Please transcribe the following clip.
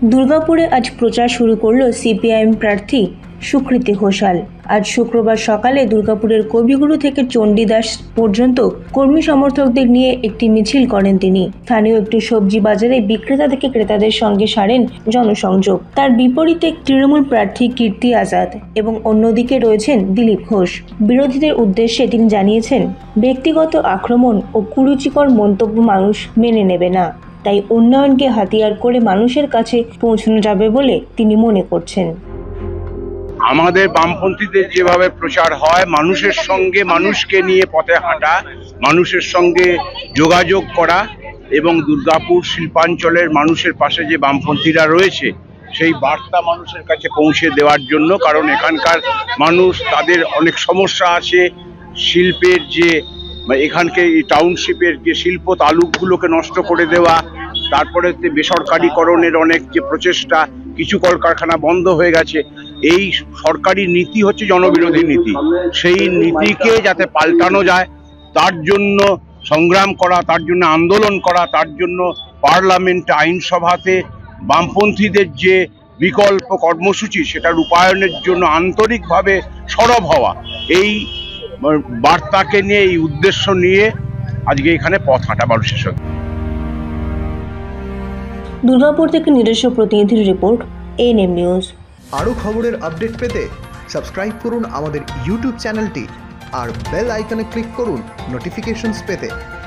দুর্গাপুরে আজ প্রচার শুরু করল সিপিআইএম প্রার্থী সুকৃতি ঘোষাল। আজ শুক্রবার সকালে দুর্গাপুরের কবিগুরু থেকে চণ্ডীদাস পর্যন্ত কর্মী সমর্থকদের নিয়ে একটি মিছিল করেন তিনি। স্থানীয় একটি সবজি বাজারে বিক্রেতা থেকে ক্রেতাদের সঙ্গে সারেন জনসংযোগ। তার বিপরীতে তৃণমূল প্রার্থী কীর্তি আজাদ এবং অন্যদিকে রয়েছেন দিলীপ ঘোষ। বিরোধীদের উদ্দেশ্যে তিনি জানিয়েছেন, ব্যক্তিগত আক্রমণ ও কুরুচিকর মন্তব্য মানুষ মেনে নেবে না, তাই উন্নয়নকে হাতিয়ার করে মানুষের কাছে পৌঁছানো যাবে বলে তিনি মনে করছেন। আমাদের বামপন্থীদের যেভাবে প্রচার হয়, মানুষের সঙ্গে মানুষকে নিয়ে পথে হাঁটা, মানুষের সঙ্গে যোগাযোগ করা এবং দুর্গাপুর শিল্পাঞ্চলের মানুষের পাশে যে বামপন্থীরা রয়েছে সেই বার্তা মানুষের কাছে পৌঁছে দেওয়ার জন্য। কারণ এখানকার মানুষ, তাদের অনেক সমস্যা আছে। শিল্পের যে এখানকে টাউনশিপের যে শিল্প তালুকগুলোকে নষ্ট করে দেওয়া, তারপরে বেসরকারিকরণের অনেক যে প্রচেষ্টা, কিছু কলকারখানা বন্ধ হয়ে গেছে। এই সরকারি নীতি হচ্ছে জনবিরোধী নীতি। সেই নীতিকে যাতে পাল্টানো যায় তার জন্য সংগ্রাম করা, তার জন্য আন্দোলন করা, তার জন্য পার্লামেন্টে আইনসভাতে বামপন্থীদের যে বিকল্প কর্মসূচি সেটা রূপায়ণের জন্য আন্তরিকভাবে সরব হওয়া, এই বার্তাকে নিয়ে, এই উদ্দেশ্য নিয়ে আজকে এখানে পথ হাঁটা মানুষের সঙ্গে। দুর্গাপুর থেকে নিজস্ব প্রতিনিধির রিপোর্ট, এএনএম নিউজ। আরও খবরের আপডেট পেতে সাবস্ক্রাইব করুন আমাদের ইউটিউব চ্যানেলটি আর বেল আইকনে ক্লিক করুন নোটিফিকেশনস পেতে।